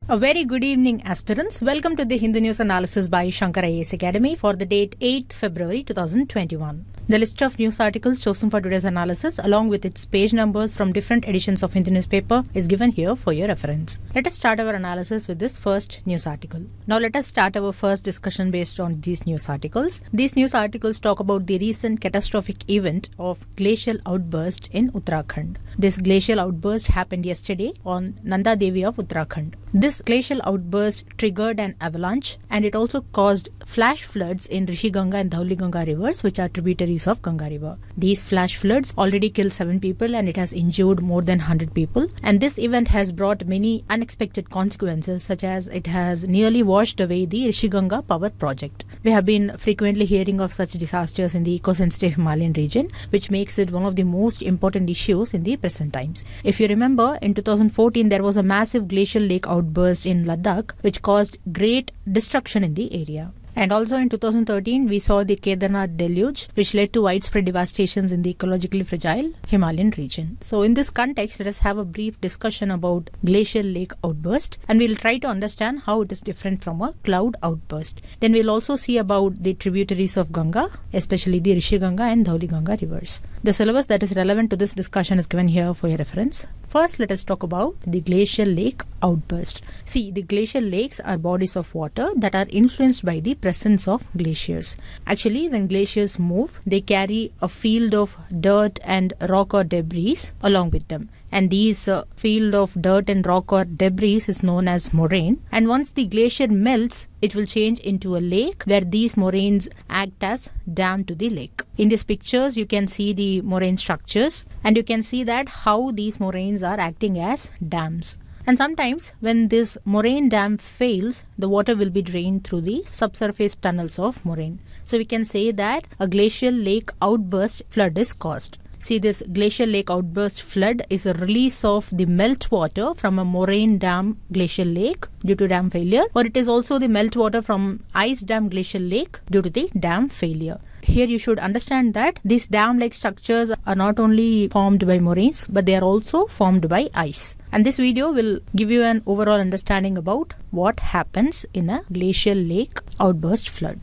A very good evening, aspirants. Welcome to the Hindu News Analysis by Shankar IAS Academy for the date 8th February 2021. The list of news articles chosen for today's analysis, along with its page numbers from different editions of Hindu newspaper, is given here for your reference. Let us start our analysis with this first news article. Now let us start our first discussion based on these news articles. These news articles talk about the recent catastrophic event of glacial outburst in Uttarakhand. This glacial outburst happened yesterday on Nanda Devi of Uttarakhand. This glacial outburst triggered an avalanche, and it also caused flash floods in Rishi Ganga and Dhauli Ganga rivers, which are tributaries of Ganga river. These flash floods already killed 7 people and it has injured more than 100 people. And this event has brought many unexpected consequences, such as it has nearly washed away the Rishi Ganga power project. We have been frequently hearing of such disasters in the eco-sensitive Himalayan region, which makes it one of the most important issues in the present times. If you remember, in 2014 there was a massive glacial lake outburst in Ladakh, which caused great destruction in the area. And also in 2013, we saw the Kedarnath deluge, which led to widespread devastations in the ecologically fragile Himalayan region. So in this context, let us have a brief discussion about glacial lake outburst, and we'll try to understand how it is different from a cloud outburst. Then we'll also see about the tributaries of Ganga, especially the Rishi Ganga and Dhauli Ganga rivers. The syllabus that is relevant to this discussion is given here for your reference. First, let us talk about the glacial lake outburst. See, the glacial lakes are bodies of water that are influenced by the presence of glaciers. Actually, when glaciers move, they carry a field of dirt and rock or debris along with them. And these field of dirt and rock or debris is known as moraine. And once the glacier melts, it will change into a lake where these moraines act as dam to the lake. In these pictures, you can see the moraine structures, and you can see that how these moraines are acting as dams. And sometimes when this moraine dam fails, the water will be drained through the subsurface tunnels of moraine. So we can say that a glacial lake outburst flood is caused. See, this glacial lake outburst flood is a release of the meltwater from a moraine dam glacial lake due to dam failure, or it is also the meltwater from ice dam glacial lake due to the dam failure. Here you should understand that these dam-like structures are not only formed by moraines, but they are also formed by ice. And this video will give you an overall understanding about what happens in a glacial lake outburst flood.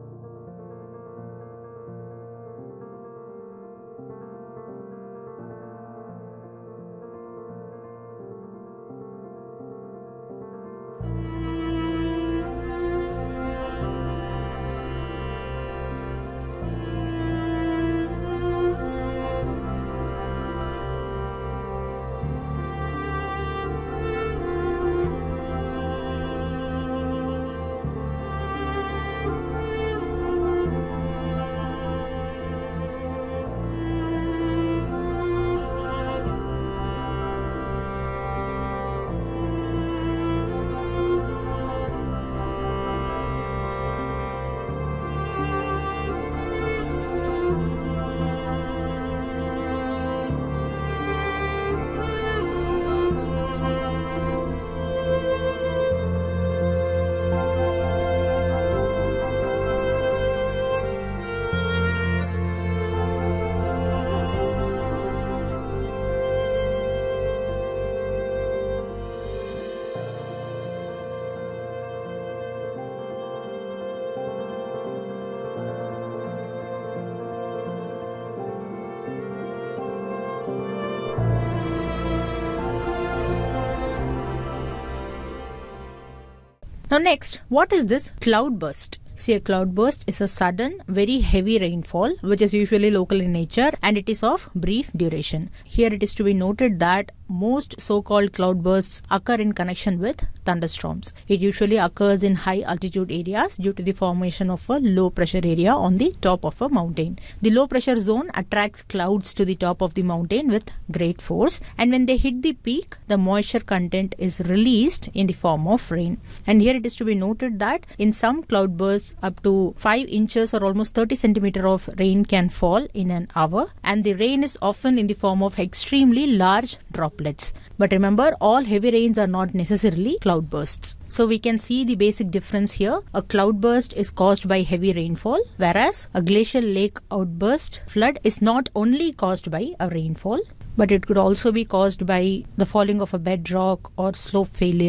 Now next, what is this cloudburst? See, a cloudburst is a sudden, very heavy rainfall which is usually local in nature, and it is of brief duration. Here it is to be noted that most so-called cloudbursts occur in connection with thunderstorms. It usually occurs in high altitude areas due to the formation of a low pressure area on the top of a mountain. The low pressure zone attracts clouds to the top of the mountain with great force, and when they hit the peak, the moisture content is released in the form of rain. And here it is to be noted that in some cloudbursts up to 5 inches or almost 30 centimeters of rain can fall in an hour, and the rain is often in the form of extremely large droplets. But remember, all heavy rains are not necessarily cloudbursts. So we can see the basic difference here. A cloudburst is caused by heavy rainfall, whereas a glacial lake outburst flood is not only caused by a rainfall, but it could also be caused by the falling of a bedrock or slope failure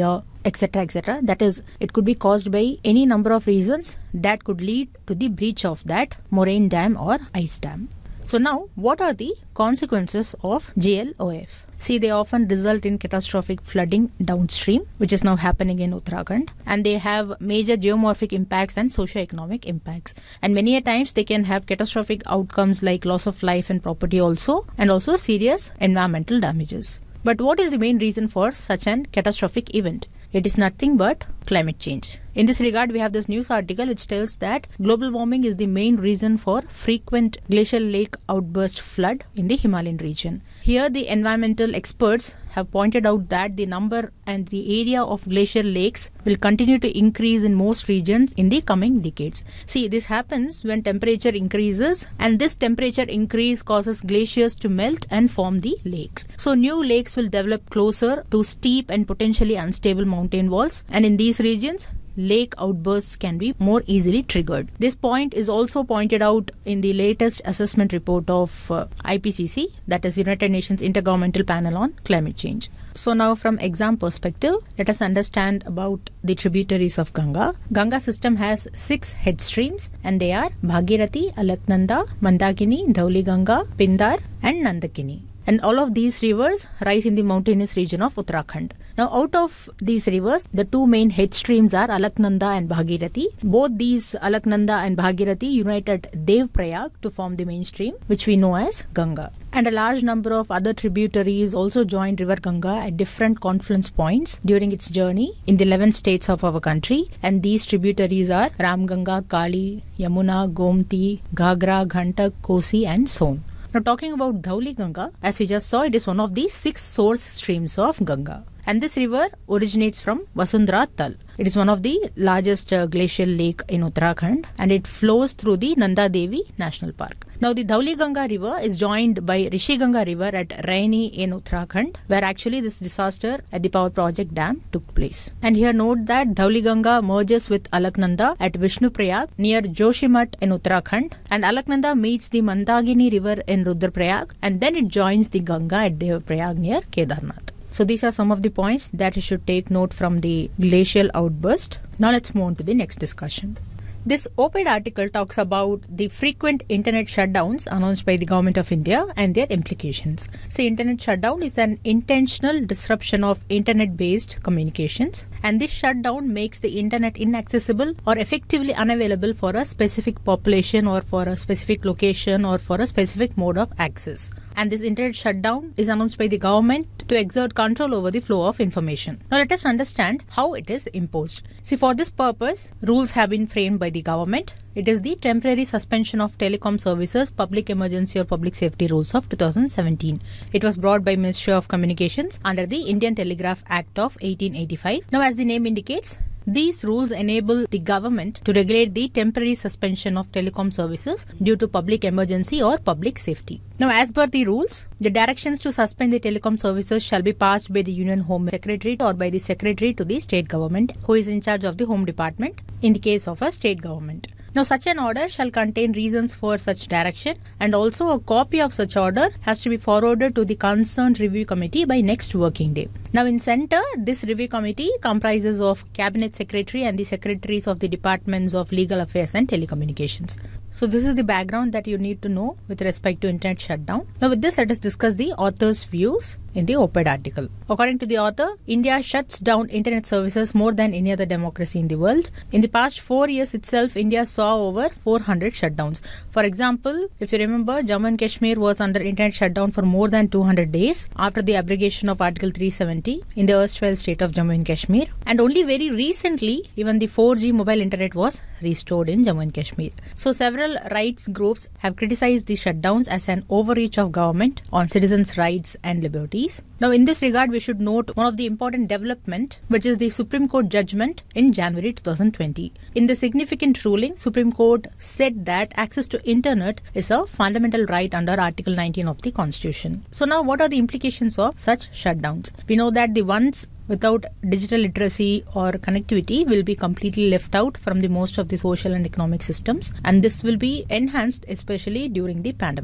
etc., etc. That is, it could be caused by any number of reasons that could lead to the breach of that moraine dam or ice dam. So now, what are the consequences of GLOF? See, they often result in catastrophic flooding downstream, which is now happening in Uttarakhand, and they have major geomorphic impacts and socio-economic impacts. And many a times they can have catastrophic outcomes like loss of life and property also, and also serious environmental damages. But what is the main reason for such an catastrophic event? It is nothing but climate change. In this regard, we have this news article which tells that global warming is the main reason for frequent glacial lake outburst flood in the Himalayan region. Here, the environmental experts have pointed out that the number and the area of glacial lakes will continue to increase in most regions in the coming decades. See, this happens when temperature increases, and this temperature increase causes glaciers to melt and form the lakes. So, new lakes will develop closer to steep and potentially unstable mountain walls, and in these regions, lake outbursts can be more easily triggered. This point is also pointed out in the latest assessment report of IPCC, that is United Nations Intergovernmental Panel on Climate Change. So now from exam perspective, let us understand about the tributaries of Ganga. Ganga system has 6 head streams, and they are Bhagirathi, Alaknanda, Mandakini, Dhauli Ganga, Pindar and Nandakini. And all of these rivers rise in the mountainous region of Uttarakhand. Now, out of these rivers, the 2 main head streams are Alaknanda and Bhagirathi. Both these Alaknanda and Bhagirathi unite at Devprayag to form the main stream, which we know as Ganga. And a large number of other tributaries also join River Ganga at different confluence points during its journey in the 11 states of our country. And these tributaries are Ramganga, Kali, Yamuna, Gomti, Ghagra, Ghantak, Kosi and Son. Now, talking about Dhauli Ganga, as we just saw, it is one of the 6 source streams of Ganga. And this river originates from Vasundhara Tal. It is one of the largest glacial lake in Uttarakhand, and it flows through the Nanda Devi National Park. Now, the Dhauli Ganga river is joined by Rishi Ganga river at Raini in Uttarakhand, where actually this disaster at the power project dam took place. And here note that Dhauli Ganga merges with Alaknanda at Vishnuprayag near Joshimath in Uttarakhand, and Alaknanda meets the Mandakini river in Rudraprayag, and then it joins the Ganga at Devprayag near Kedarnath. So these are some of the points that you should take note from the glacial outburst. Now let's move on to the next discussion. This op-ed article talks about the frequent internet shutdowns announced by the Government of India and their implications. See, internet shutdown is an intentional disruption of internet-based communications, and this shutdown makes the internet inaccessible or effectively unavailable for a specific population or for a specific location or for a specific mode of access. And this internet shutdown is announced by the government to exert control over the flow of information. Now let us understand how it is imposed. See, for this purpose, rules have been framed by the government. It is the Temporary Suspension of Telecom Services Public Emergency or Public Safety Rules of 2017. It was brought by Ministry of Communications under the Indian Telegraph Act of 1885. Now, as the name indicates, these rules enable the government to regulate the temporary suspension of telecom services due to public emergency or public safety. Now, as per the rules, the directions to suspend the telecom services shall be passed by the Union Home Secretary or by the Secretary to the state government, who is in charge of the Home Department in the case of a state government. Now, such an order shall contain reasons for such direction, and also a copy of such order has to be forwarded to the concerned review committee by next working day. Now, in center, this review committee comprises of Cabinet Secretary and the Secretaries of the Departments of Legal Affairs and Telecommunications. So, this is the background that you need to know with respect to internet shutdown. Now, with this, let us discuss the author's views in the op-ed article. According to the author, India shuts down internet services more than any other democracy in the world. In the past 4 years itself, India saw over 400 shutdowns. For example, if you remember, Jammu and Kashmir was under internet shutdown for more than 200 days after the abrogation of Article 370 in the erstwhile state of Jammu and Kashmir. And only very recently, even the 4G mobile internet was restored in Jammu and Kashmir. So, several rights groups have criticized the shutdowns as an overreach of government on citizens' rights and liberties. Now, in this regard, we should note one of the important development, which is the Supreme Court judgment in January 2020. In the significant ruling, Supreme Court said that access to internet is a fundamental right under Article 19 of the Constitution. So now, what are the implications of such shutdowns? We know that the ones without digital literacy or connectivity will be completely left out from the most of the social and economic systems, and this will be enhanced especially during the pandemic.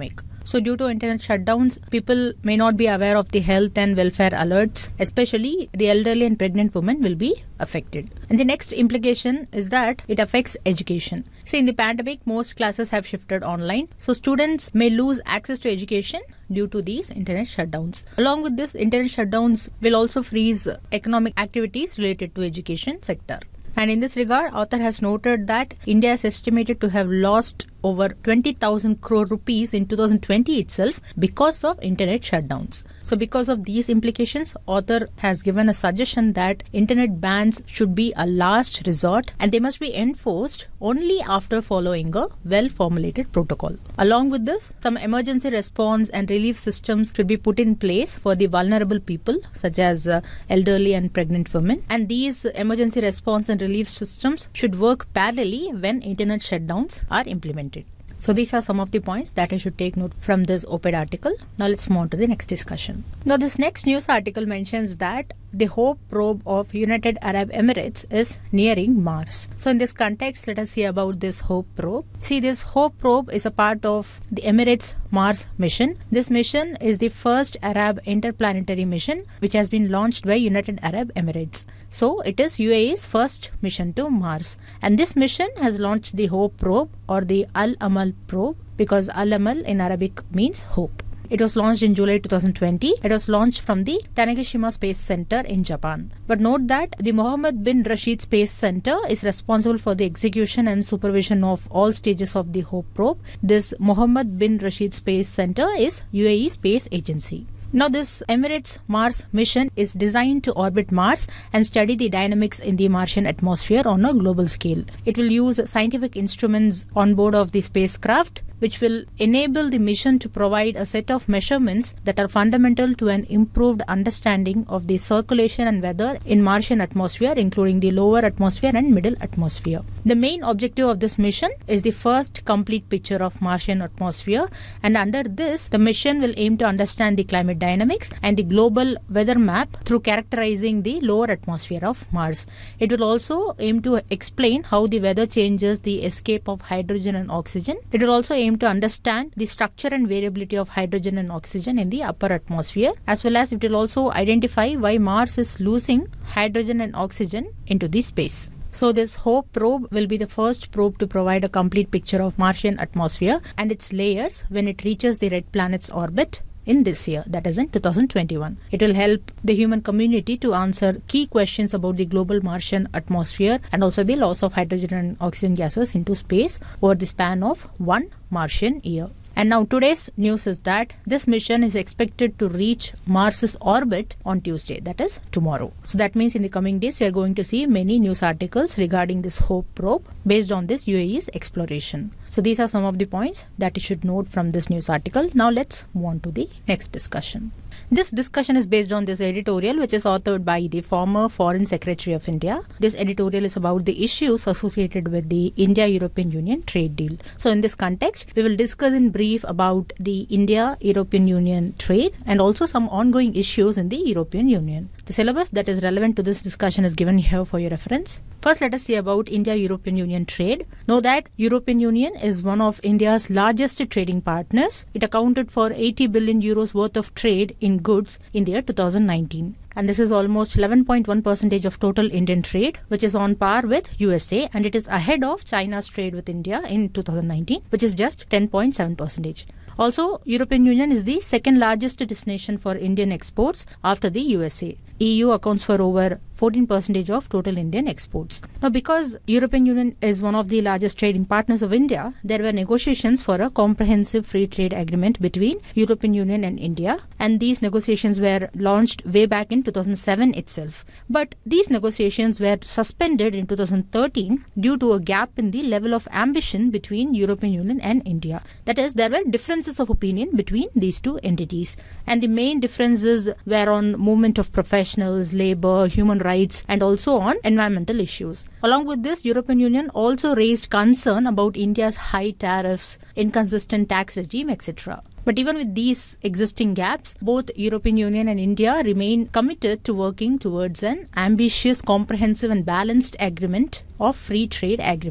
So due to internet shutdowns, people may not be aware of the health and welfare alerts, especially the elderly and pregnant women will be affected. And the next implication is that it affects education. See, in the pandemic, most classes have shifted online. So students may lose access to education due to these internet shutdowns. Along with this, internet shutdowns will also freeze economic activities related to education sector. And in this regard, author has noted that India is estimated to have lost over 20,000 crore rupees in 2020 itself because of internet shutdowns. So because of these implications, author has given a suggestion that internet bans should be a last resort and they must be enforced only after following a well-formulated protocol. Along with this, some emergency response and relief systems should be put in place for the vulnerable people such as elderly and pregnant women. And these emergency response and relief systems should work parallelly when internet shutdowns are implemented. So these are some of the points that I should take note from this op-ed article. Now let's move on to the next discussion. Now this next news article mentions that the HOPE probe of United Arab Emirates is nearing Mars. So in this context, let us see about this HOPE probe. See, this HOPE probe is a part of the Emirates Mars mission. This mission is the first Arab interplanetary mission which has been launched by United Arab Emirates. So it is UAE's first mission to Mars. And this mission has launched the HOPE probe or the Al-Amal probe, because Al-Amal in Arabic means hope. It was launched in July 2020. It was launched from the Tanegashima Space Center in Japan. But note that the Mohammed bin Rashid Space Center is responsible for the execution and supervision of all stages of the HOPE probe. This Mohammed bin Rashid Space Center is UAE Space Agency. Now this Emirates Mars mission is designed to orbit Mars and study the dynamics in the Martian atmosphere on a global scale. It will use scientific instruments on board of the spacecraft, which will enable the mission to provide a set of measurements that are fundamental to an improved understanding of the circulation and weather in Martian atmosphere, including the lower atmosphere and middle atmosphere. The main objective of this mission is the first complete picture of Martian atmosphere, and under this, the mission will aim to understand the climate dynamics and the global weather map through characterizing the lower atmosphere of Mars. It will also aim to explain how the weather changes the escape of hydrogen and oxygen. It will also aim to understand the structure and variability of hydrogen and oxygen in the upper atmosphere, as well as it will also identify why Mars is losing hydrogen and oxygen into the space. So this HOPE probe will be the first probe to provide a complete picture of Martian atmosphere and its layers when it reaches the red planet's orbit in this year, that is in 2021. It will help the human community to answer key questions about the global Martian atmosphere and also the loss of hydrogen and oxygen gases into space over the span of one Martian year. And now today's news is that this mission is expected to reach Mars's orbit on Tuesday, that is tomorrow. So that means in the coming days we are going to see many news articles regarding this HOPE probe based on this UAE's exploration. So these are some of the points that you should note from this news article. Now let's move on to the next discussion. This discussion is based on this editorial which is authored by the former Foreign Secretary of India. This editorial is about the issues associated with the India-European Union trade deal. So in this context, we will discuss in brief about the India-European Union trade and also some ongoing issues in the European Union. The syllabus that is relevant to this discussion is given here for your reference. First, let us see about India-European Union trade. Know that European Union is one of India's largest trading partners. It accounted for 80 billion euros worth of trade in goods in the year 2019. And this is almost 11.1% of total Indian trade, which is on par with USA, and it is ahead of China's trade with India in 2019, which is just 10.7%. Also, European Union is the second largest destination for Indian exports after the USA. EU accounts for over 14% of total Indian exports. Now, because European Union is one of the largest trading partners of India, there were negotiations for a comprehensive free trade agreement between European Union and India, and these negotiations were launched way back in 2007 itself. But these negotiations were suspended in 2013 due to a gap in the level of ambition between European Union and India. That is, there were differences of opinion between these two entities, and the main differences were on movement of professionals, labor, human rights, and also on environmental issues. Along with this, European Union also raised concern about India's high tariffs, inconsistent tax regime, etc. But even with these existing gaps, both European Union and India remain committed to working towards an ambitious, comprehensive and balanced agreement of free trade agreement.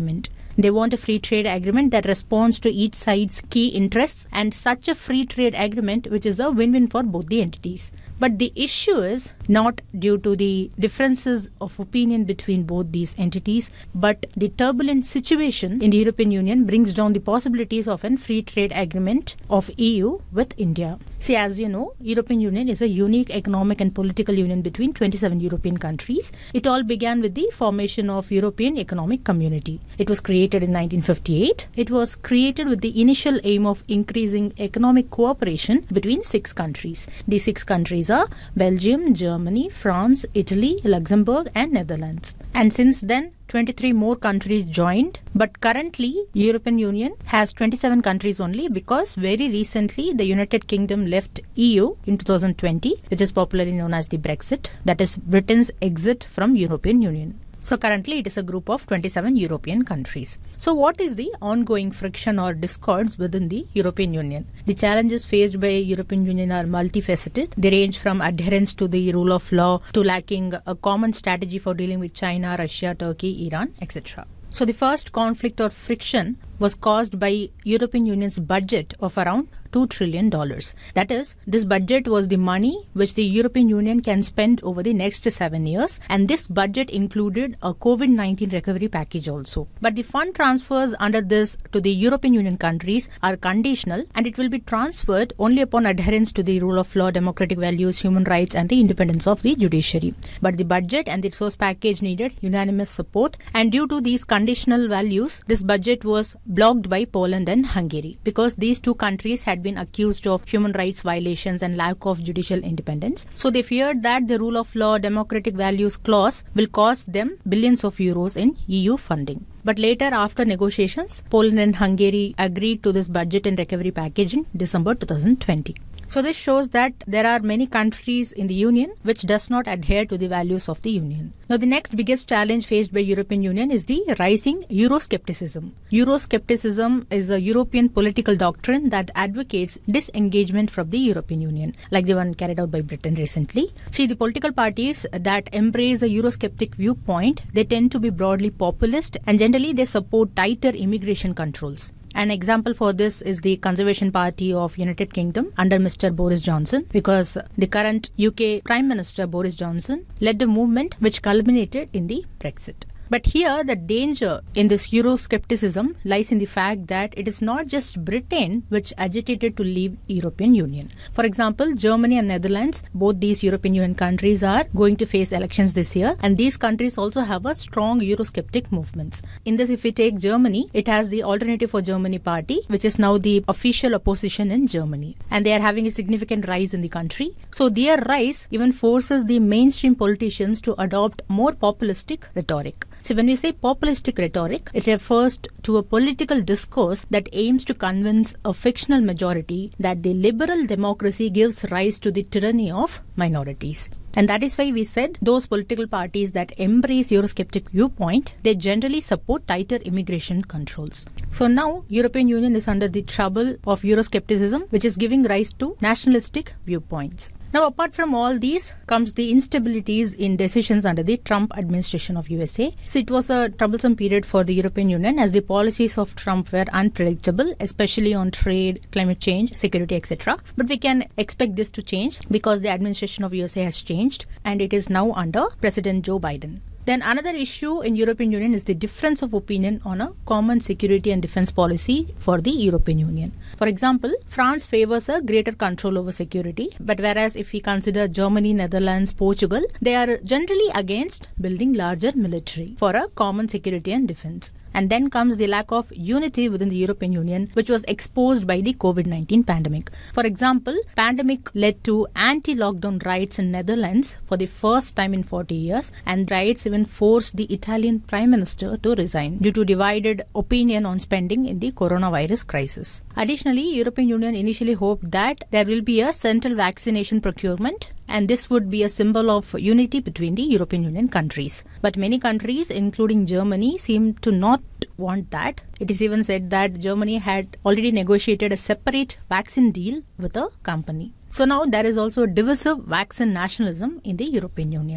They want a free trade agreement that responds to each side's key interests, and such a free trade agreement which is a win-win for both the entities. But the issue is not due to the differences of opinion between both these entities, but the turbulent situation in the European Union brings down the possibilities of a free trade agreement of EU with India. See, as you know, European Union is a unique economic and political union between 27 European countries. It all began with the formation of European Economic Community. It was created in 1958. It was created with the initial aim of increasing economic cooperation between 6 countries. These 6 countries are Belgium, Germany, France, Italy, Luxembourg and Netherlands. And since then, 23 more countries joined, but currently European Union has 27 countries only, because very recently the United Kingdom left EU in 2020, which is popularly known as the Brexit, that is Britain's exit from European Union. So currently it is a group of 27 European countries. So what is the ongoing friction or discords within the European Union? The challenges faced by European Union are multifaceted. They range from adherence to the rule of law to lacking a common strategy for dealing with China, Russia, Turkey, Iran, etc. So the first conflict or friction was caused by European Union's budget of around $2 trillion. That is, this budget was the money which the European Union can spend over the next 7 years, and this budget included a COVID-19 recovery package also. But the fund transfers under this to the European Union countries are conditional, and it will be transferred only upon adherence to the rule of law, democratic values, human rights and the independence of the judiciary. But the budget and the resource package needed unanimous support, and due to these conditional values, this budget was blocked by Poland and Hungary, because these 2 countries had been accused of human rights violations and lack of judicial independence. So they feared that the rule of law, democratic values clause will cost them billions of euros in EU funding. But later, after negotiations, Poland and Hungary agreed to this budget and recovery package in December 2020. So this shows that there are many countries in the Union which does not adhere to the values of the Union. Now the next biggest challenge faced by European Union is the rising Euroscepticism. Euroscepticism is a European political doctrine that advocates disengagement from the European Union, like the one carried out by Britain recently. See, the political parties that embrace a Eurosceptic viewpoint, they tend to be broadly populist, and generally they support tighter immigration controls. An example for this is the Conservative Party of United Kingdom under Mr. Boris Johnson, because the current UK Prime Minister Boris Johnson led a movement which culminated in the Brexit. But here the danger in this Euroscepticism lies in the fact that it is not just Britain which agitated to leave European Union. For example, Germany and Netherlands, both these European Union countries are going to face elections this year, and these countries also have a strong Eurosceptic movements. In this, if we take Germany, it has the Alternative for Germany party, which is now the official opposition in Germany, and they are having a significant rise in the country. So their rise even forces the mainstream politicians to adopt more populistic rhetoric. So when we say populistic rhetoric, it refers to a political discourse that aims to convince a fictional majority that the liberal democracy gives rise to the tyranny of minorities. And that is why we said those political parties that embrace Eurosceptic viewpoint, they generally support tighter immigration controls. So now European Union is under the trouble of Euroscepticism, which is giving rise to nationalistic viewpoints. Now, apart from all these comes the instabilities in decisions under the Trump administration of USA. So it was a troublesome period for the European Union as the policies of Trump were unpredictable, especially on trade, climate change, security, etc. But we can expect this to change because the administration of USA has changed and it is now under President Joe Biden. Then another issue in European Union is the difference of opinion on a common security and defense policy for the European Union. For example, France favors a greater control over security, but whereas if we consider Germany, Netherlands, Portugal, they are generally against building larger military for a common security and defense. And then comes the lack of unity within the European Union, which was exposed by the COVID-19 pandemic. For example, pandemic led to anti-lockdown riots in Netherlands for the first time in 40 years, and riots even forced the Italian Prime Minister to resign due to divided opinion on spending in the coronavirus crisis. Additionally, European Union initially hoped that there will be a central vaccination procurement, and this would be a symbol of unity between the European Union countries. But many countries, including Germany, seem to not want that. It is even said that Germany had already negotiated a separate vaccine deal with a company. So now there is also a divisive vaccine nationalism in the European Union.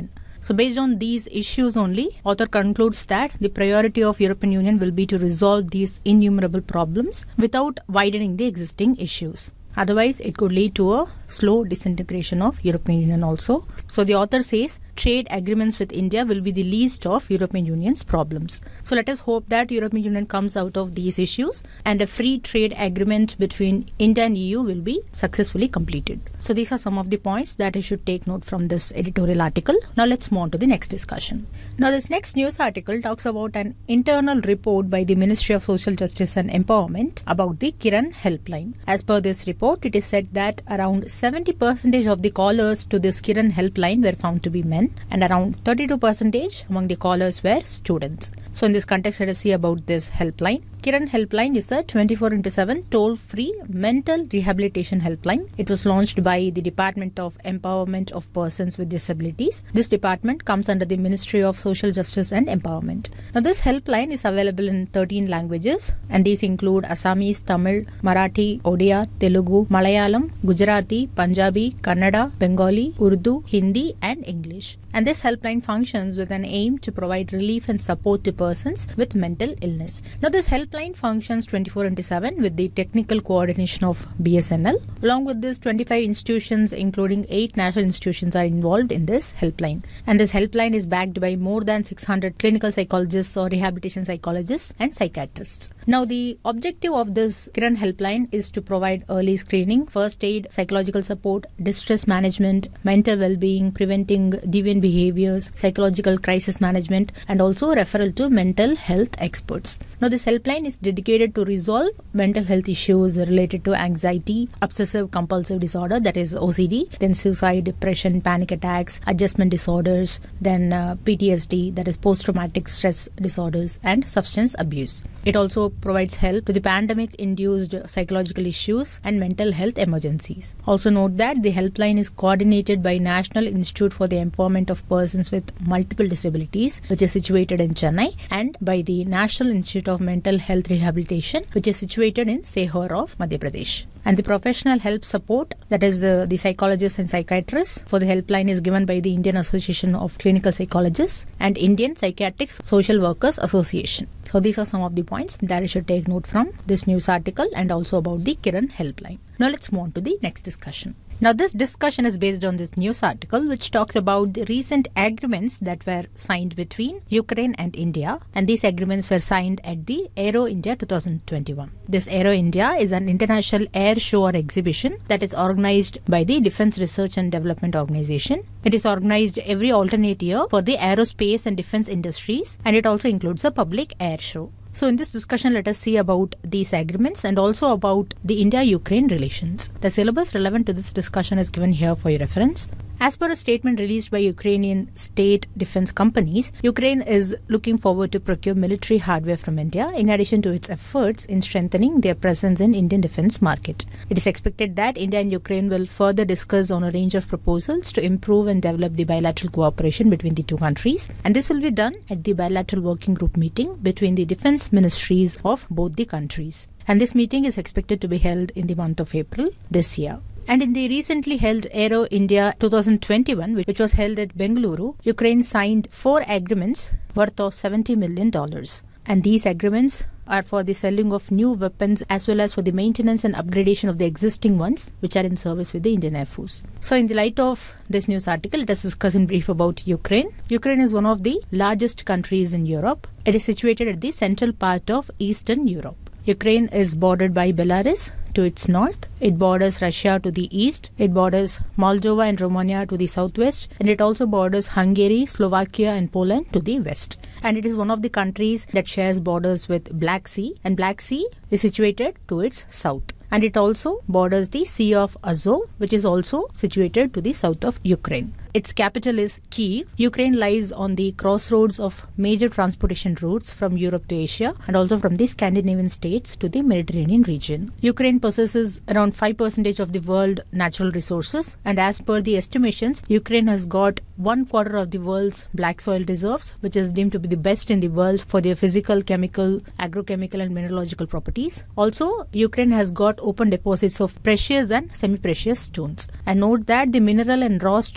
So based on these issues only, author concludes that the priority of European Union will be to resolve these innumerable problems without widening the existing issues. Otherwise, it could lead to a slow disintegration of European Union also. So the author says trade agreements with India will be the least of European Union's problems. So let us hope that European Union comes out of these issues and a free trade agreement between India and EU will be successfully completed. So these are some of the points that you should take note from this editorial article. Now let's move on to the next discussion. Now this next news article talks about an internal report by the Ministry of Social Justice and Empowerment about the Kiran helpline. As per this report, it is said that around 70% of the callers to this Kiran helpline were found to be men and around 32% among the callers were students. So in this context, let us see about this helpline. Kiran helpline is a 24/7 toll-free mental rehabilitation helpline. It was launched by the Department of Empowerment of Persons with Disabilities. This department comes under the Ministry of Social Justice and Empowerment. Now this helpline is available in 13 languages and these include Assamese, Tamil, Marathi, Odia, Telugu, Malayalam, Gujarati, Punjabi, Kannada, Bengali, Urdu, Hindi and English. And this helpline functions with an aim to provide relief and support to persons with mental illness. Now this helpline functions 24/7 with the technical coordination of BSNL. Along with this, 25 institutions including 8 national institutions are involved in this helpline. And this helpline is backed by more than 600 clinical psychologists or rehabilitation psychologists and psychiatrists. Now the objective of this Kiran helpline is to provide early screening, first aid, psychological support, distress management, mental well-being, preventing deviant behaviors, psychological crisis management, and also referral to mental health experts. Now this helpline is dedicated to resolve mental health issues related to anxiety, obsessive compulsive disorder, that is OCD, then suicide, depression, panic attacks, adjustment disorders, then PTSD, that is post-traumatic stress disorders, and substance abuse. It also provides help to the pandemic-induced psychological issues and mental health emergencies. Also note that the helpline is coordinated by National Institute for the Empowerment of Persons with Multiple Disabilities, which is situated in Chennai, and by the National Institute of Mental Health Rehabilitation, which is situated in Sehor of Madhya Pradesh. And the professional help support, that is the psychologists and psychiatrists for the helpline, is given by the Indian Association of Clinical Psychologists and Indian Psychiatric Social Workers Association. So these are some of the points that you should take note from this news article and also about the Kiran helpline. Now let's move on to the next discussion. Now this discussion is based on this news article which talks about the recent agreements that were signed between Ukraine and India, and these agreements were signed at the Aero India 2021. This Aero India is an international air show or exhibition that is organized by the Defence Research and Development Organization. It is organized every alternate year for the aerospace and defence industries, and it also includes a public air show. So in this discussion, let us see about these agreements and also about the India-Ukraine relations. The syllabus relevant to this discussion is given here for your reference. As per a statement released by Ukrainian state defense companies, Ukraine is looking forward to procure military hardware from India in addition to its efforts in strengthening their presence in Indian defense market. It is expected that India and Ukraine will further discuss on a range of proposals to improve and develop the bilateral cooperation between the two countries, and this will be done at the bilateral working group meeting between the defense ministries of both the countries. And this meeting is expected to be held in the month of April this year. And in the recently held Aero India 2021, which was held at Bengaluru, Ukraine signed 4 agreements worth of $70 million. And these agreements are for the selling of new weapons as well as for the maintenance and upgradation of the existing ones which are in service with the Indian Air Force. So in the light of this news article, let us discuss in brief about Ukraine. Ukraine is one of the largest countries in Europe. It is situated at the central part of Eastern Europe. Ukraine is bordered by Belarus to its north, it borders Russia to the east, it borders Moldova and Romania to the southwest, and it also borders Hungary, Slovakia and Poland to the west. And it is one of the countries that shares borders with Black Sea, and Black Sea is situated to its south. And it also borders the Sea of Azov, which is also situated to the south of Ukraine. Its capital is Kyiv. Ukraine lies on the crossroads of major transportation routes from Europe to Asia and also from the Scandinavian states to the Mediterranean region. Ukraine possesses around 5% of the world natural resources, and as per the estimations, Ukraine has got 1/4 of the world's black soil reserves, which is deemed to be the best in the world for their physical, chemical, agrochemical and mineralogical properties. Also, Ukraine has got open deposits of precious and semi-precious stones. And note that the mineral and raw stock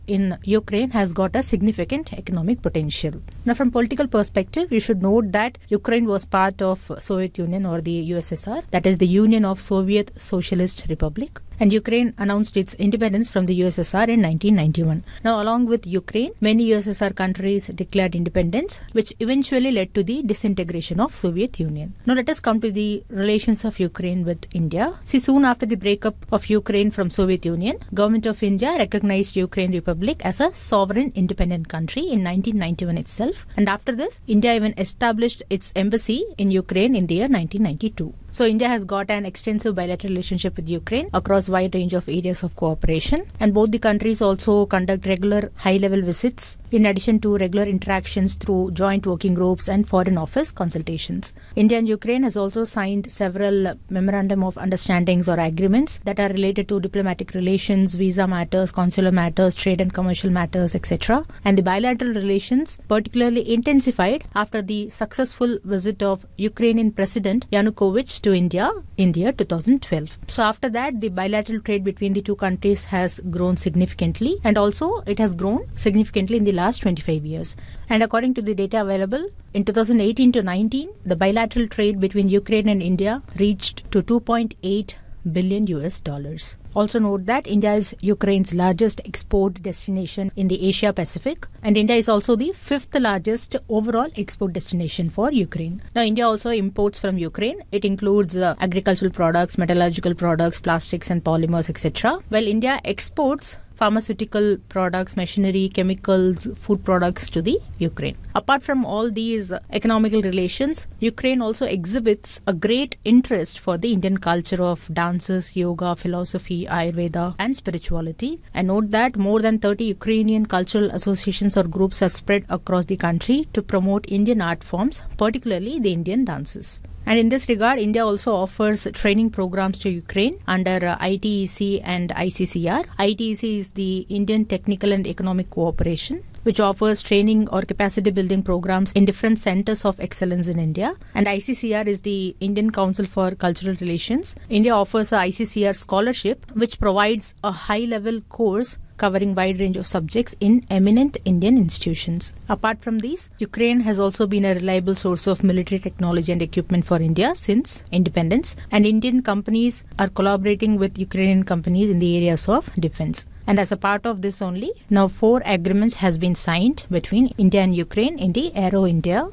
in Ukraine has got a significant economic potential. Now, from political perspective, you should note that Ukraine was part of Soviet Union or the USSR, that is the Union of Soviet Socialist Republic. And Ukraine announced its independence from the USSR in 1991. Now, along with Ukraine, many USSR countries declared independence, which eventually led to the disintegration of Soviet Union. Now, let us come to the relations of Ukraine with India. See, soon after the breakup of Ukraine from Soviet Union, Government of India recognized Ukraine Republic as a sovereign independent country in 1991 itself. And after this, India even established its embassy in Ukraine in the year 1992. So India has got an extensive bilateral relationship with Ukraine across a wide range of areas of cooperation, and both the countries also conduct regular high-level visits in addition to regular interactions through joint working groups and foreign office consultations. India and Ukraine has also signed several memorandum of understandings or agreements that are related to diplomatic relations, visa matters, consular matters, trade and commercial matters, etc. And the bilateral relations particularly intensified after the successful visit of Ukrainian President Yanukovych to India in the year 2012. So after that, the bilateral trade between the two countries has grown significantly, and also it has grown significantly in the last 25 years. And according to the data available, in 2018 to 19, the bilateral trade between Ukraine and India reached to $2.8 billion US. Also note that India is Ukraine's largest export destination in the Asia Pacific, and India is also the fifth largest overall export destination for Ukraine. Now, India also imports from Ukraine. It includes agricultural products, metallurgical products, plastics and polymers, etc. While India exports pharmaceutical products, machinery, chemicals, food products to the Ukraine. Apart from all these economical relations, Ukraine also exhibits a great interest for the Indian culture of dances, yoga, philosophy, Ayurveda and spirituality. And note that more than 30 Ukrainian cultural associations or groups are spread across the country to promote Indian art forms, particularly the Indian dances. And in this regard, India also offers training programs to Ukraine under ITEC and ICCR. ITEC is the Indian Technical and Economic Cooperation, which offers training or capacity building programs in different centers of excellence in India. And ICCR is the Indian Council for Cultural Relations. India offers a ICCR scholarship, which provides a high-level course covering wide range of subjects in eminent Indian institutions. Apart from these, Ukraine has also been a reliable source of military technology and equipment for India since independence, and Indian companies are collaborating with Ukrainian companies in the areas of defense. And as a part of this only, now 4 agreements has been signed between India and Ukraine in the Aero India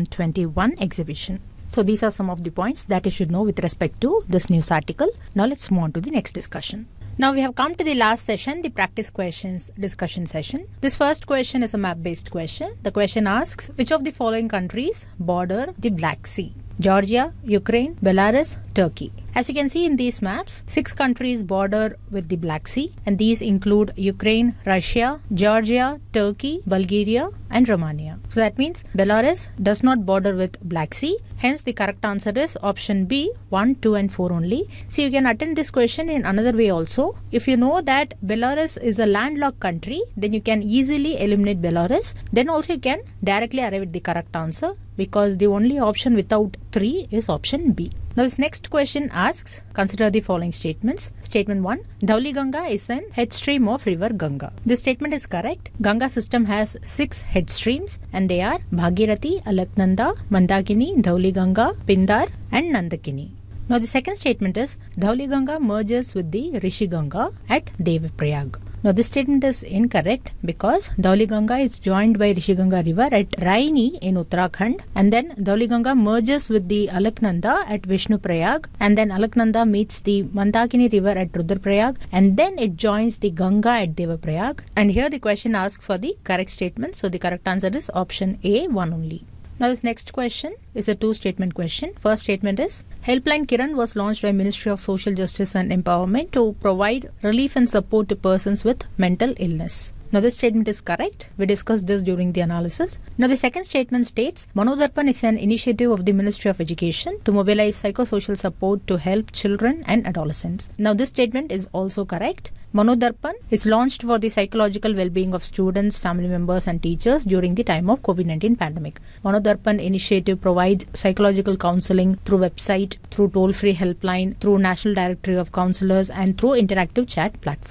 2021 exhibition. So these are some of the points that you should know with respect to this news article. Now let's move on to the next discussion. Now we have come to the last session, the practice questions discussion session. This first question is a map-based question. The question asks, which of the following countries border the Black Sea? Georgia, Ukraine, Belarus, Turkey. As you can see in these maps, 6 countries border with the Black Sea, and these include Ukraine, Russia, Georgia, Turkey, Bulgaria and Romania. So that means Belarus does not border with Black Sea. Hence the correct answer is option B, 1, 2 and 4 only. So you can attend this question in another way also. If you know that Belarus is a landlocked country, then you can easily eliminate Belarus. Then also you can directly arrive at the correct answer, because the only option without 3 is option B. Now this next question asks, consider the following statements. Statement 1, Dhauli Ganga is an headstream of river Ganga. This statement is correct. Ganga system has 6 headstreams, and they are Bhagirathi, Alaknanda, Mandakini, Dhauli Ganga, Pindar and Nandakini. Now the second statement is, Dhauli Ganga merges with the Rishi Ganga at Devaprayag. Now this statement is incorrect, because Dhauli Ganga is joined by Rishi Ganga river at Raini in Uttarakhand, and then Dhauli Ganga merges with the Alaknanda at Vishnuprayag, and then Alaknanda meets the Mandakini river at Rudraprayag, and then it joins the Ganga at Devaprayag. And here the question asks for the correct statement, so the correct answer is option A, 1 only. Now this next question is a 2-statement question. First statement is, Helpline Kiran was launched by Ministry of Social Justice and Empowerment to provide relief and support to persons with mental illness. Now this statement is correct. We discussed this during the analysis. Now the second statement states, Manodarpan is an initiative of the Ministry of Education to mobilize psychosocial support to help children and adolescents. Now this statement is also correct. Manodarpan is launched for the psychological well-being of students, family members and teachers during the time of COVID-19 pandemic. Manodarpan initiative provides psychological counseling through website, through toll-free helpline, through National Directory of Counselors and through interactive chat platform.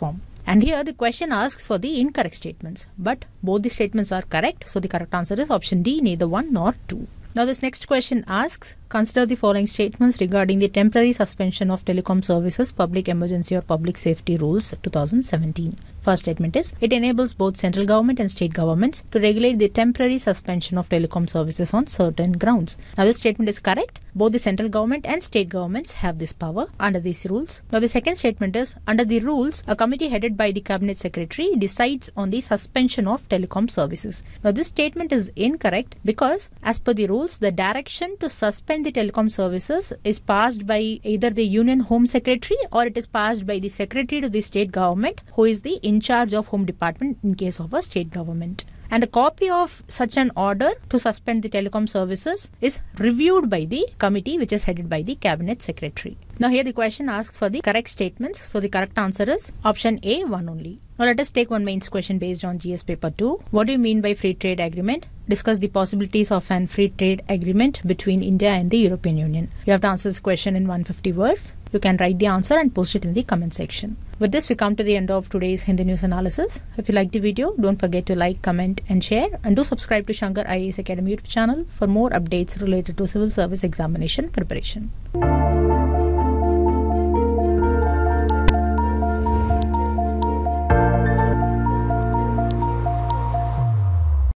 And here the question asks for the incorrect statements. But both the statements are correct. So the correct answer is option D, neither 1 nor 2. Now this next question asks, consider the following statements regarding the temporary suspension of telecom services, public emergency or public safety rules 2017. First statement is, it enables both central government and state governments to regulate the temporary suspension of telecom services on certain grounds. Now this statement is correct. Both the central government and state governments have this power under these rules. Now the second statement is, under the rules, a committee headed by the cabinet secretary decides on the suspension of telecom services. Now this statement is incorrect because as per the rules, the direction to suspend the telecom services is passed by either the Union Home Secretary or it is passed by the Secretary to the state government, who is the in charge of Home Department in case of a state government. And a copy of such an order to suspend the telecom services is reviewed by the committee which is headed by the cabinet secretary. Now here the question asks for the correct statements. So the correct answer is option A, 1 only. Now let us take one mains question based on GS paper 2. What do you mean by free trade agreement? Discuss the possibilities of an free trade agreement between India and the European Union. You have to answer this question in 150 words. You can write the answer and post it in the comment section. With this, we come to the end of today's Hindi News Analysis. If you like the video, don't forget to like, comment and share, and do subscribe to Shankar IAS Academy YouTube channel for more updates related to civil service examination preparation.